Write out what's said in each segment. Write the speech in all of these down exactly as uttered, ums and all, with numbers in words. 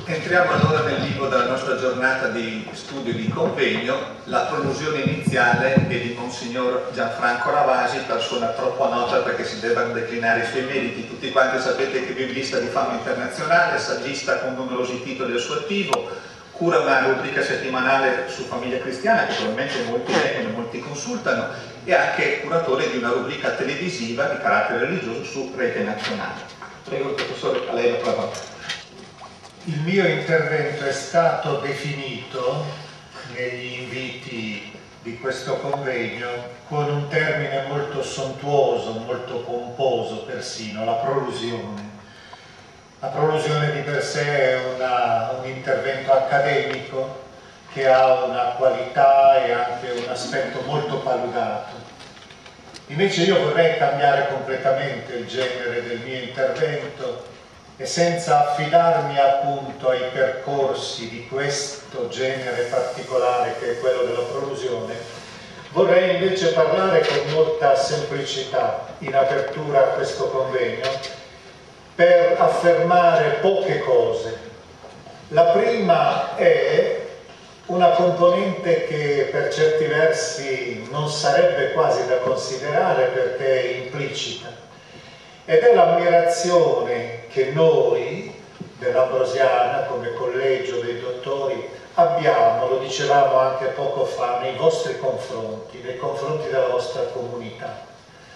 Entriamo allora nel vivo della nostra giornata di studio e di convegno. La prolusione iniziale è di Monsignor Gianfranco Ravasi, persona troppo nota perché si debbano declinare i suoi meriti. Tutti quanti sapete che è biblista di fama internazionale, saggista con numerosi titoli al suo attivo, cura una rubrica settimanale su famiglia cristiana che probabilmente molti leggono e molti consultano, e anche curatore di una rubrica televisiva di carattere religioso su Rete Nazionale. Prego il professore, a lei la parola. Il mio intervento è stato definito negli inviti di questo convegno con un termine molto sontuoso, molto pomposo persino, la prolusione. La prolusione di per sé è una, un intervento accademico che ha una qualità e anche un aspetto molto paludato. Invece io vorrei cambiare completamente il genere del mio intervento e senza affidarmi appunto ai percorsi di questo genere particolare che è quello della prolusione, vorrei invece parlare con molta semplicità in apertura a questo convegno per affermare poche cose. La prima è una componente che per certi versi non sarebbe quasi da considerare perché è implicita, ed è l'ammirazione che noi dell'Ambrosiana come collegio dei dottori abbiamo, lo dicevamo anche poco fa, nei vostri confronti, nei confronti della vostra comunità.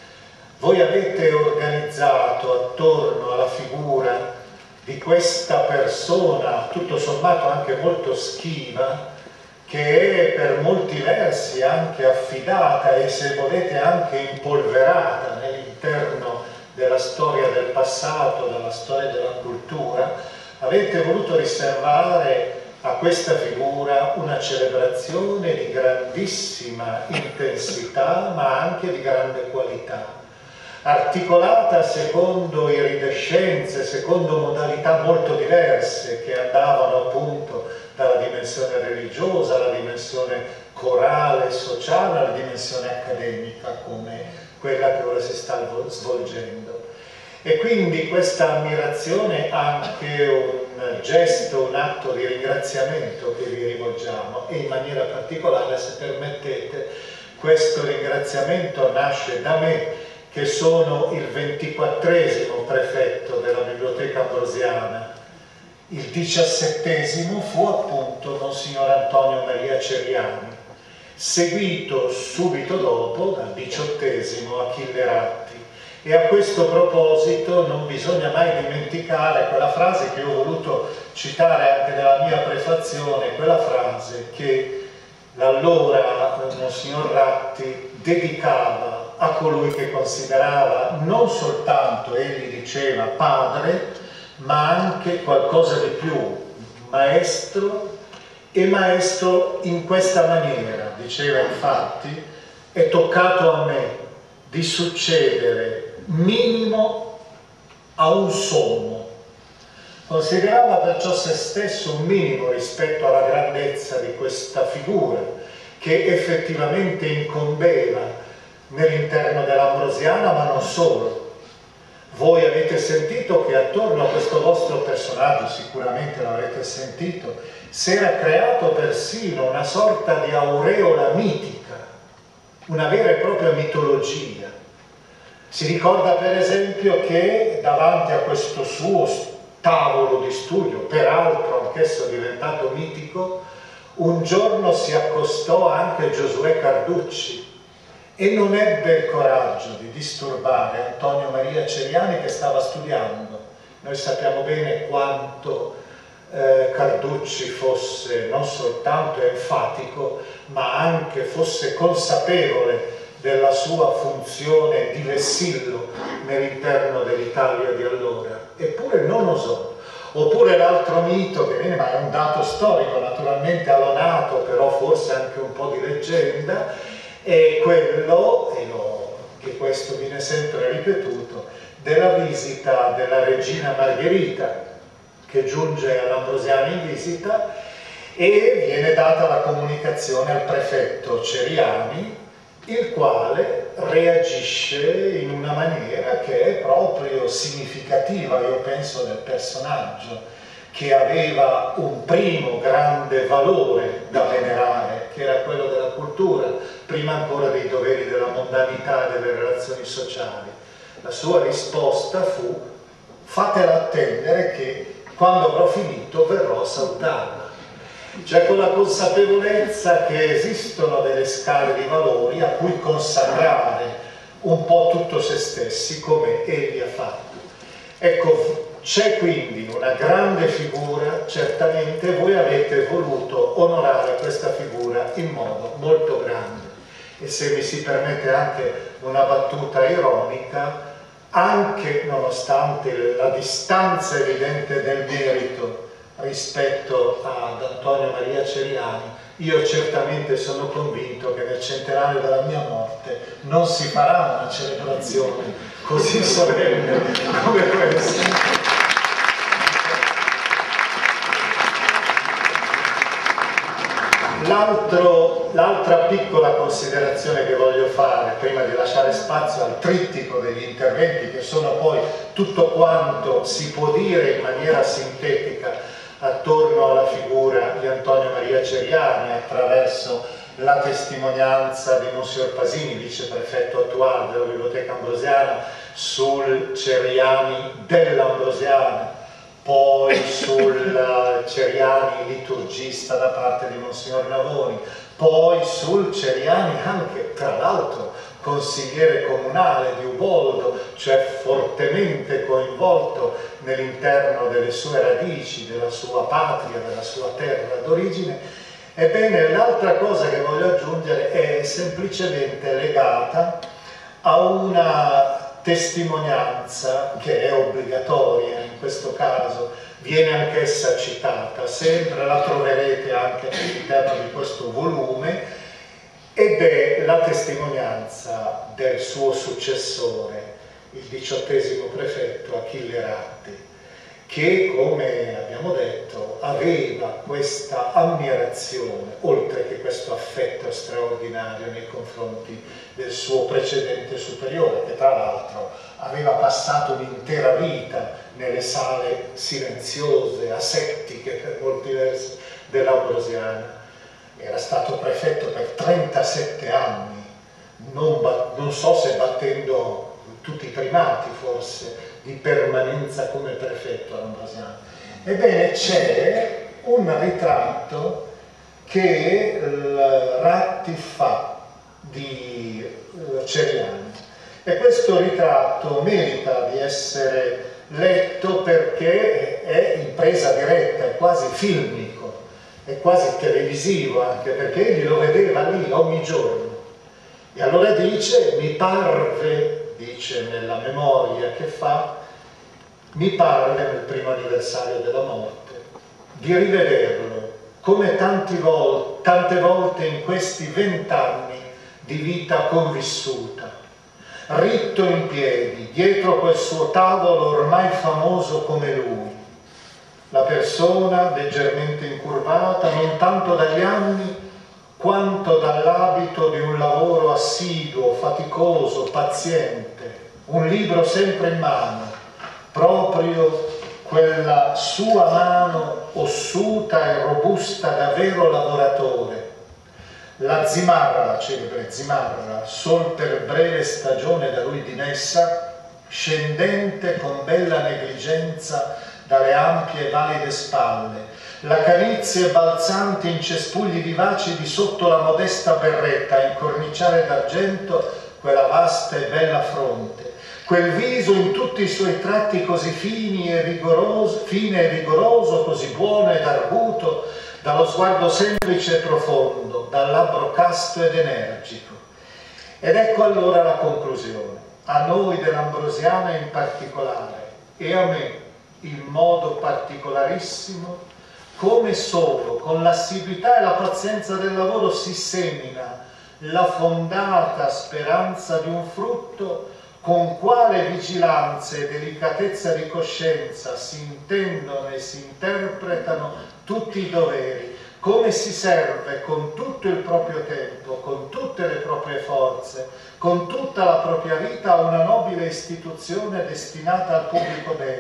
Voi avete organizzato attorno alla figura di questa persona, tutto sommato anche molto schiva, che è per molti versi anche affidata e, se volete, anche impolverata nell'interno della storia del passato, della storia della cultura. Avete voluto riservare a questa figura una celebrazione di grandissima intensità, ma anche di grande qualità, articolata secondo iridescenze, secondo modalità molto diverse che andavano appunto dalla dimensione religiosa alla dimensione corale, sociale, alla dimensione accademica come quella che ora si sta svolgendo. E quindi questa ammirazione è anche un gesto, un atto di ringraziamento che vi rivolgiamo, e in maniera particolare, se permettete, questo ringraziamento nasce da me, che sono il ventiquattresimo prefetto della Biblioteca Ambrosiana. Il diciassettesimo fu appunto Monsignor Antonio Maria Ceriani, seguito subito dopo dal diciottesimo Achille Ratti. E a questo proposito non bisogna mai dimenticare quella frase che ho voluto citare anche nella mia prefazione, quella frase che l'allora Monsignor Ratti dedicava a colui che considerava non soltanto, egli diceva, padre, ma anche qualcosa di più, maestro, e maestro in questa maniera. Diceva infatti: è toccato a me di succedere minimo a un sommo. Considerava perciò se stesso un minimo rispetto alla grandezza di questa figura che effettivamente incombeva nell'interno dell'Ambrosiana, ma non solo. Voi avete sentito che attorno a questo vostro personaggio, sicuramente l'avrete sentito, si era creato persino una sorta di aureola mitica, una vera e propria mitologia. Si ricorda per esempio che davanti a questo suo tavolo di studio, peraltro anch'esso diventato mitico, un giorno si accostò anche Giosuè Carducci e non ebbe il coraggio di disturbare Antonio Maria Ceriani, che stava studiando. Noi sappiamo bene quanto eh, Carducci fosse non soltanto enfatico, ma anche fosse consapevole della sua funzione di vessillo nell'interno dell'Italia di allora, eppure non osò. Oppure l'altro mito, che viene, ma è un dato storico naturalmente allonato, però forse anche un po' di leggenda, è quello, e lo, che questo viene sempre ripetuto, della visita della regina Margherita, che giunge all'Ambrosiana in visita, e viene data la comunicazione al prefetto Ceriani, il quale reagisce in una maniera che è proprio significativa, io penso, del personaggio, che aveva un primo grande valore da venerare, che era quello della cultura, prima ancora dei doveri della mondanità e delle relazioni sociali. La sua risposta fu: fatela attendere che quando avrò finito verrò a salutarla. Cioè, con la consapevolezza che esistono delle scale di valori a cui consacrare un po' tutto se stessi, come egli ha fatto. Ecco, c'è quindi una grande figura, certamente voi avete voluto onorare questa figura in modo molto grande. E se mi si permette anche una battuta ironica, anche nonostante la distanza evidente del merito rispetto ad Antonio Maria Ceriani, io certamente sono convinto che nel centenario della mia morte non si farà una celebrazione così solenne come questa. L'altra piccola considerazione che voglio fare prima di lasciare spazio al trittico degli interventi, che sono poi tutto quanto si può dire in maniera sintetica attorno alla figura di Antonio Maria Ceriani attraverso la testimonianza di Monsignor Pasini, viceprefetto attuale della Biblioteca Ambrosiana, sul Ceriani dell'Ambrosiana, poi sul Ceriani liturgista da parte di Monsignor Navoni, poi sul Ceriani anche, tra l'altro, consigliere comunale di Uboldo, cioè fortemente coinvolto nell'interno delle sue radici, della sua patria, della sua terra d'origine. Ebbene, l'altra cosa che voglio aggiungere è semplicemente legata a una testimonianza che è obbligatoria in questo caso, viene anch'essa citata, sempre la troverete anche all'interno di questo volume, ed è la testimonianza del suo successore, il diciottesimo prefetto Achille Ratti, che, come abbiamo detto, aveva questa ammirazione, oltre che questo affetto straordinario nei confronti del suo precedente superiore, che tra l'altro aveva passato un'intera vita nelle sale silenziose, asettiche per molti versi dell'Ambrosiana. Era stato prefetto per trentasette anni, non, non so se battendo tutti i primati forse di permanenza come prefetto all'Ambrosiana. Ebbene, c'è un ritratto che Ratti fa di Ceriani, e questo ritratto merita di essere letto perché è in presa diretta, è quasi filmico, è quasi televisivo, anche perché egli lo vedeva lì ogni giorno. E allora dice: mi parve, dice nella memoria che fa, mi parve nel primo anniversario della morte di rivederlo come tanti vol- tante volte in questi vent'anni di vita convissuta, ritto in piedi dietro quel suo tavolo ormai famoso come lui, la persona leggermente incurvata non tanto dagli anni quanto dall'abito di un lavoro assiduo, faticoso, paziente, un libro sempre in mano, proprio quella sua mano ossuta e robusta da vero lavoratore. La zimarra, la celebre zimarra, sol per breve stagione da lui dimessa, scendente con bella negligenza dalle ampie e valide spalle, la carizie balzanti in cespugli vivaci di sotto la modesta berretta a incorniciare d'argento quella vasta e bella fronte, quel viso in tutti i suoi tratti così fini e rigoroso, fine e rigoroso, così buono ed arguto, dallo sguardo semplice e profondo, dal labbro casto ed energico. Ed ecco allora la conclusione. A noi dell'Ambrosiana in particolare, e a me in modo particolarissimo, come solo con l'assiduità e la pazienza del lavoro si semina la fondata speranza di un frutto, con quale vigilanza e delicatezza di coscienza si intendono e si interpretano tutti i doveri, come si serve con tutto il proprio tempo, con tutte le proprie forze, con tutta la propria vita a una nobile istituzione destinata al pubblico bene,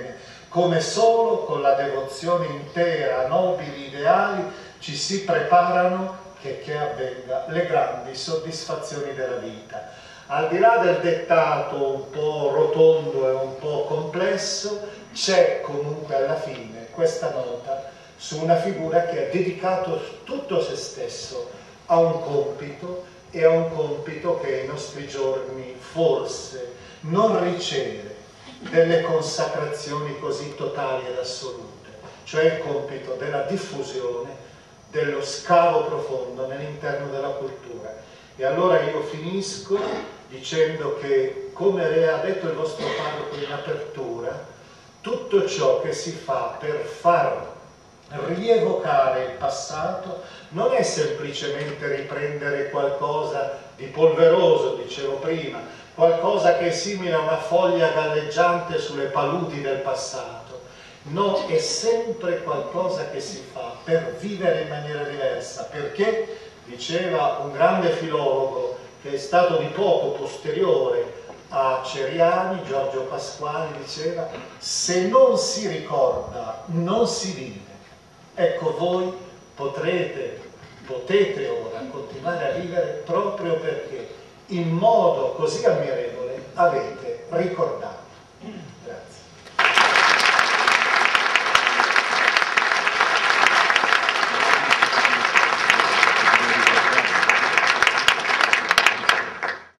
come solo con la devozione intera a nobili ideali ci si preparano che, che avvenga le grandi soddisfazioni della vita. Al di là del dettato un po' rotondo e un po' complesso, c'è comunque alla fine questa nota su una figura che ha dedicato tutto se stesso a un compito, e a un compito che ai nostri giorni forse non riceve delle consacrazioni così totali ed assolute, cioè il compito della diffusione, dello scavo profondo nell'interno della cultura. E allora io finisco dicendo che, come ha detto il vostro parroco in apertura, tutto ciò che si fa per far rievocare il passato non è semplicemente riprendere qualcosa di polveroso, dicevo prima, qualcosa che è simile a una foglia galleggiante sulle paludi del passato. No, è sempre qualcosa che si fa per vivere in maniera diversa, perché, diceva un grande filologo che è stato di poco posteriore a Ceriani, Giorgio Pasquali, diceva: se non si ricorda non si vive. Ecco, voi potrete, potete ora continuare a vivere proprio perché in modo così ammirevole avete ricordato.